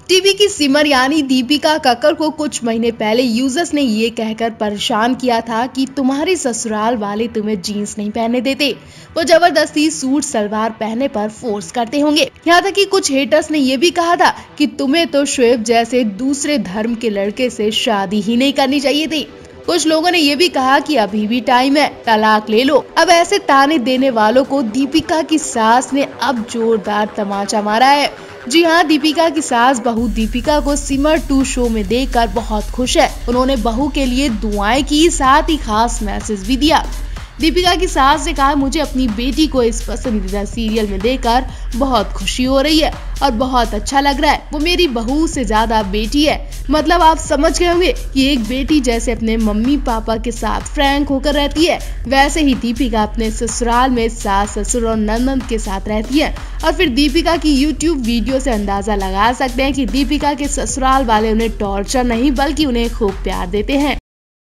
TV की सिमर यानी दीपिका कक्कड़ को कुछ महीने पहले यूजर्स ने ये कहकर परेशान किया था कि तुम्हारे ससुराल वाले तुम्हें जीन्स नहीं पहनने देते, वो जबरदस्ती सूट सलवार पहनने पर फोर्स करते होंगे। यहाँ तक कि कुछ हेटर्स ने ये भी कहा था कि तुम्हें तो शोएब जैसे दूसरे धर्म के लड़के से शादी ही नहीं करनी चाहिए थी। कुछ लोगों ने ये भी कहा कि अभी भी टाइम है, तलाक ले लो। अब ऐसे ताने देने वालों को दीपिका की सास ने अब जोरदार तमाचा मारा है। जी हाँ, दीपिका की सास बहू दीपिका को सिमर 2 शो में देखकर बहुत खुश है। उन्होंने बहू के लिए दुआएं की, साथ ही खास मैसेज भी दिया। दीपिका की सास ने कहा, मुझे अपनी बेटी को इस पसंदीदा सीरियल में देखकर बहुत खुशी हो रही है और बहुत अच्छा लग रहा है। वो मेरी बहू से ज्यादा बेटी है। मतलब आप समझ गए होंगे कि एक बेटी जैसे अपने मम्मी पापा के साथ फ्रैंक होकर रहती है, वैसे ही दीपिका अपने ससुराल में सास ससुर और ननद के साथ रहती है। और फिर दीपिका की YouTube वीडियो से अंदाजा लगा सकते हैं कि दीपिका के ससुराल वाले उन्हें टॉर्चर नहीं बल्कि उन्हें खूब प्यार देते हैं।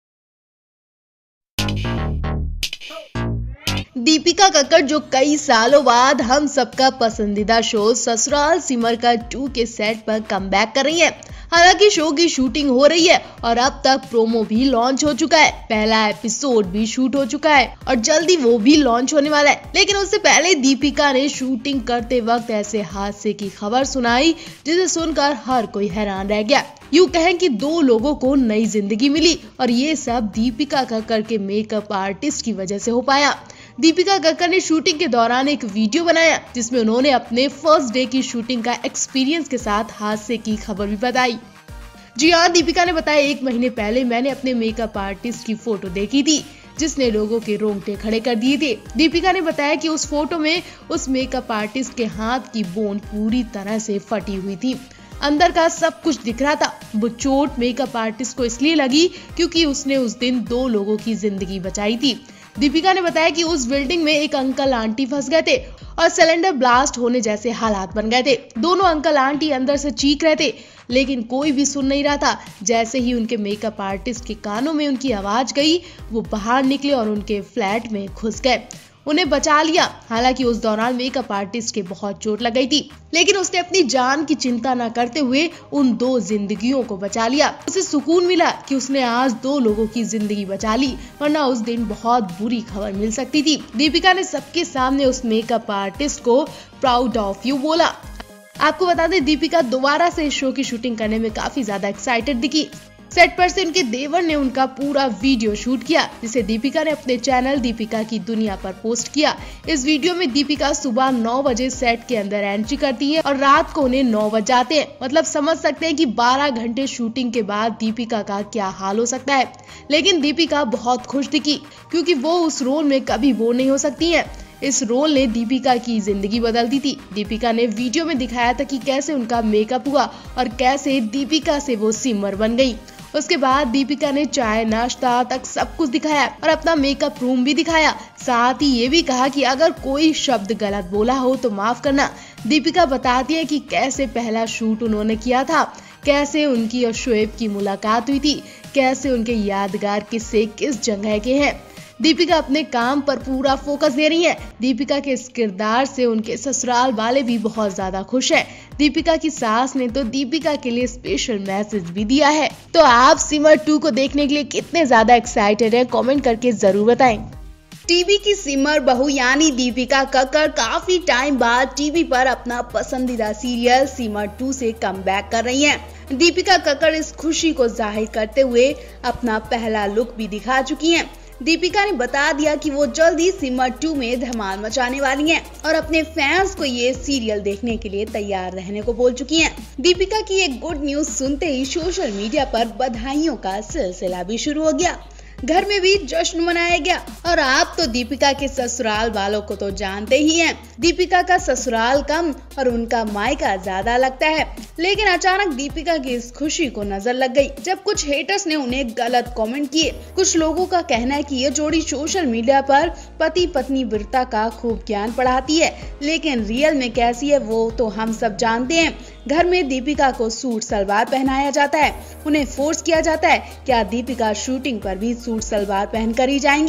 दीपिका कक्कड़ जो कई सालों बाद हम सबका पसंदीदा शो ससुराल सिमर का 2 के सेट पर कमबैक कर रही है। हालांकि शो की शूटिंग हो रही है और अब तक प्रोमो भी लॉन्च हो चुका है, पहला एपिसोड भी शूट हो चुका है और जल्दी वो भी लॉन्च होने वाला है। लेकिन उससे पहले दीपिका ने शूटिंग करते वक्त ऐसे हादसे की खबर सुनाई जिसे सुनकर हर कोई हैरान रह गया। यूं कहें कि 2 लोगों को नई जिंदगी मिली और ये सब दीपिका कक्कड़ के मेकअप आर्टिस्ट की वजह से हो पाया। दीपिका कक्कड़ ने शूटिंग के दौरान एक वीडियो बनाया जिसमें उन्होंने अपने फर्स्ट डे की शूटिंग का एक्सपीरियंस के साथ हादसे की खबर भी बताई। जी हाँ, दीपिका ने बताया, 1 महीने पहले मैंने अपने मेकअप आर्टिस्ट की फोटो देखी थी जिसने लोगों के रोंगटे खड़े कर दिए थे। दीपिका ने बताया कि उस फोटो में उस मेकअप आर्टिस्ट के हाथ की बोन पूरी तरह से फटी हुई थी, अंदर का सब कुछ दिख रहा था। वो चोट मेकअप आर्टिस्ट को इसलिए लगी क्योंकि उसने उस दिन 2 लोगों की जिंदगी बचाई थी। दीपिका ने बताया कि उस बिल्डिंग में एक अंकल आंटी फंस गए थे और सिलेंडर ब्लास्ट होने जैसे हालात बन गए थे। दोनों अंकल आंटी अंदर से चीख रहे थे लेकिन कोई भी सुन नहीं रहा था। जैसे ही उनके मेकअप आर्टिस्ट के कानों में उनकी आवाज गई, वो बाहर निकले और उनके फ्लैट में घुस गए, उन्हें बचा लिया। हालांकि उस दौरान मेकअप आर्टिस्ट के बहुत चोट लग गई थी, लेकिन उसने अपनी जान की चिंता न करते हुए उन 2 जिंदगियों को बचा लिया। उसे सुकून मिला कि उसने आज 2 लोगों की जिंदगी बचा ली, वरना उस दिन बहुत बुरी खबर मिल सकती थी। दीपिका ने सबके सामने उस मेकअप आर्टिस्ट को प्राउड ऑफ यू बोला। आपको बता दें, दीपिका दोबारा से इस शो की शूटिंग करने में काफी ज्यादा एक्साइटेड दिखी। सेट पर से उनके देवर ने उनका पूरा वीडियो शूट किया जिसे दीपिका ने अपने चैनल दीपिका की दुनिया पर पोस्ट किया। इस वीडियो में दीपिका सुबह 9 बजे सेट के अंदर एंट्री करती है और रात को उन्हें 9 बज जाते हैं। मतलब समझ सकते हैं कि 12 घंटे शूटिंग के बाद दीपिका का क्या हाल हो सकता है। लेकिन दीपिका बहुत खुश दिखी क्योंकि वो उस रोल में कभी बोर नहीं हो सकती है। इस रोल ने दीपिका की जिंदगी बदल दी थी। दीपिका ने वीडियो में दिखाया था कि कैसे उनका मेकअप हुआ और कैसे दीपिका से वो सिमर बन गई। उसके बाद दीपिका ने चाय नाश्ता तक सब कुछ दिखाया और अपना मेकअप रूम भी दिखाया। साथ ही ये भी कहा कि अगर कोई शब्द गलत बोला हो तो माफ करना। दीपिका बताती है कि कैसे पहला शूट उन्होंने किया था, कैसे उनकी और शोएब की मुलाकात हुई थी, कैसे उनके यादगार किस्से किस जगह के हैं। दीपिका अपने काम पर पूरा फोकस दे रही है। दीपिका के इस किरदार से उनके ससुराल वाले भी बहुत ज्यादा खुश हैं। दीपिका की सास ने तो दीपिका के लिए स्पेशल मैसेज भी दिया है। तो आप सिमर 2 को देखने के लिए कितने ज्यादा एक्साइटेड हैं, कमेंट करके जरूर बताएं। टीवी की सिमर बहू यानी दीपिका कक्कड़ काफी टाइम बाद टीवी पर अपना पसंदीदा सीरियल सिमर 2 से कमबैक कर रही हैं। दीपिका कक्कड़ इस खुशी को जाहिर करते हुए अपना पहला लुक भी दिखा चुकी हैं। दीपिका ने बता दिया कि वो जल्दी सिमर 2 में धमाल मचाने वाली हैं और अपने फैंस को ये सीरियल देखने के लिए तैयार रहने को बोल चुकी हैं। दीपिका की एक गुड न्यूज सुनते ही सोशल मीडिया पर बधाइयों का सिलसिला भी शुरू हो गया। घर में भी जश्न मनाया गया। और आप तो दीपिका के ससुराल वालों को तो जानते ही हैं, दीपिका का ससुराल कम और उनका मायका ज्यादा लगता है। लेकिन अचानक दीपिका की इस खुशी को नजर लग गई जब कुछ हेटर्स ने उन्हें गलत कमेंट किए। कुछ लोगों का कहना है कि ये जोड़ी सोशल मीडिया पर पति पत्नी वीरता का खूब ज्ञान पढ़ाती है, लेकिन रियल में कैसी है वो तो हम सब जानते हैं। घर में दीपिका को सूट सलवार पहनाया जाता है, उन्हें फोर्स किया जाता है। क्या दीपिका शूटिंग पर भी सूट सलवार पहनकर ही जाएंगी?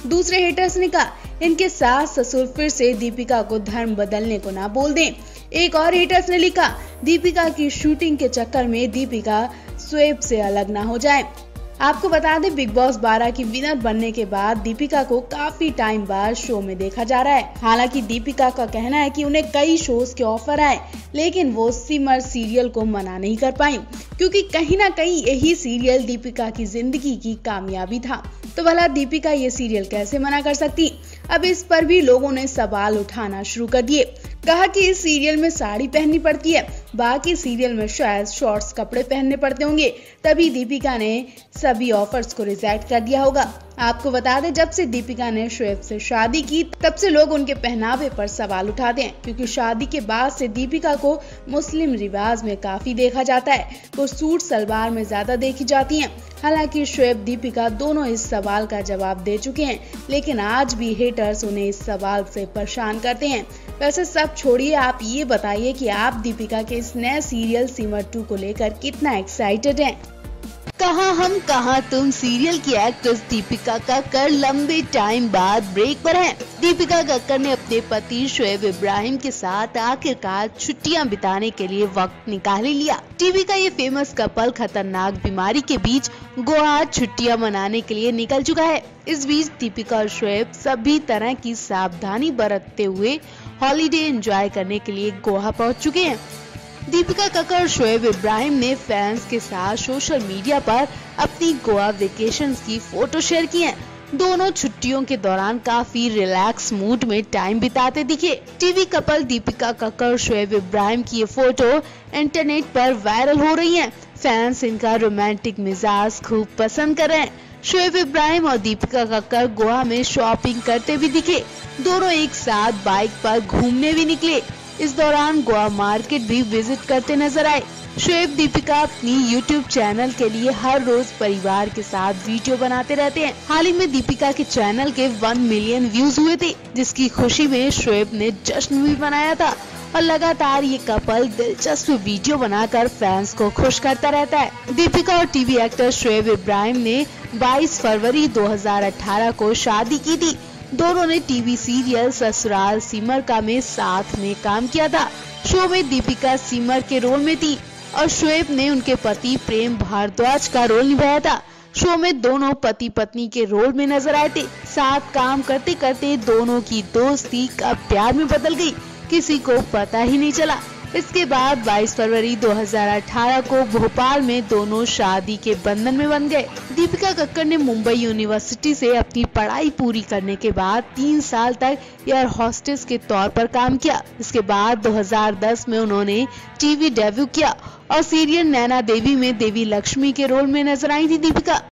दूसरे हेटर्स ने कहा, इनके सास ससुर फिर से दीपिका को धर्म बदलने को ना बोल दें। एक और हेटर्स ने लिखा, दीपिका की शूटिंग के चक्कर में दीपिका शोएब से अलग ना हो जाए। आपको बता दें, बिग बॉस 12 की विनर बनने के बाद दीपिका को काफी टाइम बाद शो में देखा जा रहा है। हालांकि दीपिका का कहना है कि उन्हें कई शोज के ऑफर आए, लेकिन वो सिमर सीरियल को मना नहीं कर पाई, क्योंकि कहीं ना कहीं यही सीरियल दीपिका की जिंदगी की कामयाबी था। तो भला दीपिका ये सीरियल कैसे मना कर सकती? अब इस पर भी लोगों ने सवाल उठाना शुरू कर दिए। कहा कि इस सीरियल में साड़ी पहननी पड़ती है, बाकी सीरियल में शायद शॉर्ट्स कपड़े पहनने पड़ते होंगे, तभी दीपिका ने सभी ऑफर्स को रिजेक्ट कर दिया होगा। आपको बता दें, जब से दीपिका ने शोएब से शादी की तब से लोग उनके पहनावे पर सवाल उठाते हैं, क्योंकि शादी के बाद से दीपिका को मुस्लिम रिवाज में काफी देखा जाता है। वो सूट सलवार में ज्यादा देखी जाती हैं। हालांकि शोएब दीपिका दोनों इस सवाल का जवाब दे चुके हैं, लेकिन आज भी हेटर्स उन्हें इस सवाल से परेशान करते हैं। वैसे सब छोड़िए, आप ये बताइए कि आप दीपिका के इस नए सीरियल सिमर 2 को लेकर कितना एक्साइटेड हैं? कहाँ हम कहाँ तुम सीरियल की एक्ट्रेस दीपिका कक्कड़ लंबे टाइम बाद ब्रेक पर हैं। दीपिका कक्कड़ ने अपने पति शोएब इब्राहिम के साथ आखिरकार छुट्टियां बिताने के लिए वक्त निकाल ही लिया। टीवी का ये फेमस कपल खतरनाक बीमारी के बीच गोवा छुट्टियां मनाने के लिए निकल चुका है। इस बीच दीपिका और शोएब सभी तरह की सावधानी बरतते हुए हॉलीडे एंजॉय करने के लिए गोवा पहुंच चुके हैं। दीपिका कक्कड़ और शोएब इब्राहिम ने फैंस के साथ सोशल मीडिया पर अपनी गोवा वेकेशंस की फोटो शेयर की हैं। दोनों छुट्टियों के दौरान काफी रिलैक्स मूड में टाइम बिताते दिखे। टीवी कपल दीपिका कक्कड़ और शोएब इब्राहिम की ये फोटो इंटरनेट पर वायरल हो रही है। फैंस इनका रोमांटिक मिजाज खूब पसंद कर रहे हैं। शोएब इब्राहिम और दीपिका कक्कड़ गोवा में शॉपिंग करते भी दिखे। दोनों एक साथ बाइक पर घूमने भी निकले। इस दौरान गोवा मार्केट भी विजिट करते नजर आए। शोएब दीपिका अपनी YouTube चैनल के लिए हर रोज परिवार के साथ वीडियो बनाते रहते हैं। हाल ही में दीपिका के चैनल के 1 मिलियन व्यूज हुए थे, जिसकी खुशी में शोएब ने जश्न भी मनाया था और लगातार ये कपल दिलचस्प वीडियो बनाकर फैंस को खुश करता रहता है। दीपिका और टीवी एक्टर शोएब इब्राहिम ने 22 फरवरी 2018 को शादी की थी। दोनों ने टीवी सीरियल ससुराल सिमर का में साथ में काम किया था। शो में दीपिका सिमर के रोल में थी और शोएब ने उनके पति प्रेम भारद्वाज का रोल निभाया था। शो में दोनों पति पत्नी के रोल में नजर आए थे। साथ काम करते करते दोनों की दोस्ती कब प्यार में बदल गई, किसी को पता ही नहीं चला। इसके बाद 22 फरवरी 2018 को भोपाल में दोनों शादी के बंधन में बंध गए। दीपिका कक्कड़ ने मुंबई यूनिवर्सिटी से अपनी पढ़ाई पूरी करने के बाद 3 साल तक एयर होस्टेस के तौर पर काम किया। इसके बाद 2010 में उन्होंने टीवी डेब्यू किया और सीरियल नैना देवी में देवी लक्ष्मी के रोल में नजर आई थी दीपिका।